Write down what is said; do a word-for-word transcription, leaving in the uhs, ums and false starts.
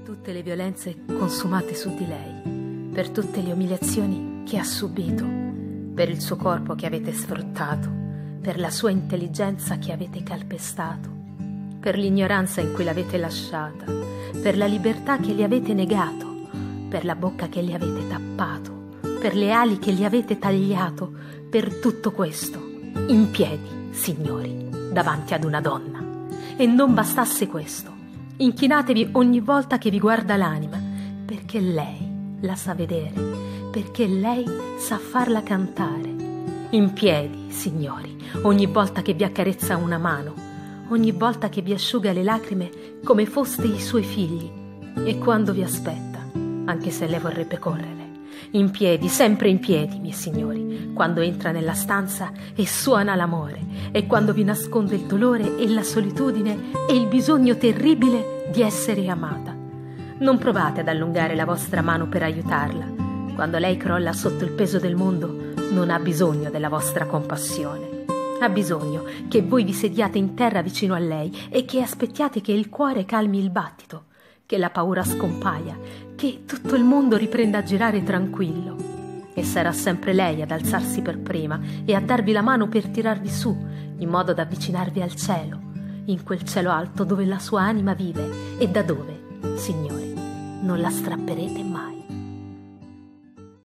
tutte le violenze consumate su di lei, per tutte le umiliazioni che ha subito, per il suo corpo che avete sfruttato, per la sua intelligenza che avete calpestato, per l'ignoranza in cui l'avete lasciata, per la libertà che gli avete negato, per la bocca che gli avete tappato, per le ali che gli avete tagliato, per tutto questo, in piedi, signori, davanti ad una donna. E non bastasse questo, inchinatevi ogni volta che vi guarda l'anima, perché lei la sa vedere, perché lei sa farla cantare. In piedi, signori, ogni volta che vi accarezza una mano, ogni volta che vi asciuga le lacrime come foste i suoi figli, e quando vi aspetta, anche se lei vorrebbe correre. In piedi, sempre in piedi, miei signori, quando entra nella stanza e suona l'amore, e quando vi nasconde il dolore e la solitudine e il bisogno terribile di essere amata. Non provate ad allungare la vostra mano per aiutarla. Quando lei crolla sotto il peso del mondo, non ha bisogno della vostra compassione. Ha bisogno che voi vi sediate in terra vicino a lei e che aspettiate che il cuore calmi il battito, che la paura scompaia, che tutto il mondo riprenda a girare tranquillo. E sarà sempre lei ad alzarsi per prima e a darvi la mano per tirarvi su, in modo da avvicinarvi al cielo, in quel cielo alto dove la sua anima vive e da dove, signori, non la strapperete mai.